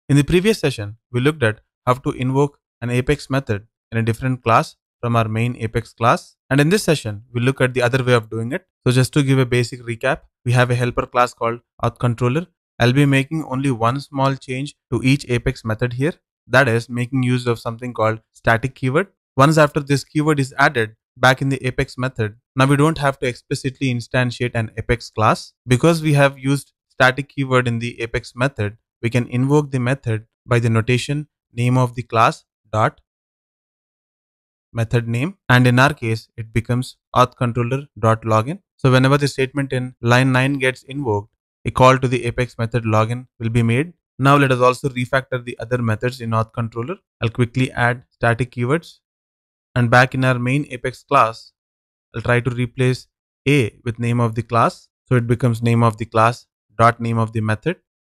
In the previous session, we looked at how to invoke an Apex method in a different class from our main Apex class. And in this session, we look at the other way of doing it. So just to give a basic recap, we have a helper class called authController. I'll be making only one small change to each Apex method here. That is making use of something called static keyword. Once after this keyword is added back in the Apex method, now we don't have to explicitly instantiate an Apex class. Because we have used static keyword in the Apex method, we can invoke the method by the notation name of the class dot method name, and in our case it becomes authController dot login. So whenever the statement in line 9 gets invoked, a call to the Apex method login will be made. Now let us also refactor the other methods in authController. I'll quickly add static keywords, and back in our main Apex class, I'll try to replace a with name of the class, so it becomes name of the class dot name of the method.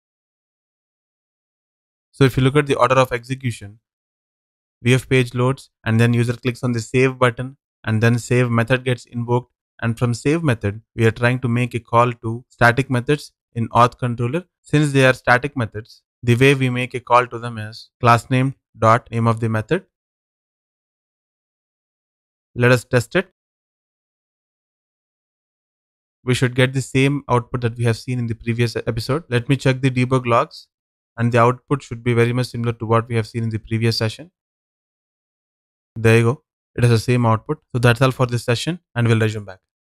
So if you look at the order of execution, VF page loads and then user clicks on the save button and then save method gets invoked, and from save method we are trying to make a call to static methods in authController. Since they are static methods, the way we make a call to them is class name dot name of the method. Let us test it. We should get the same output that we have seen in the previous episode. Let me check the debug logs, and the output should be very much similar to what we have seen in the previous session. There you go. It has the same output. So that's all for this session, and we'll resume back.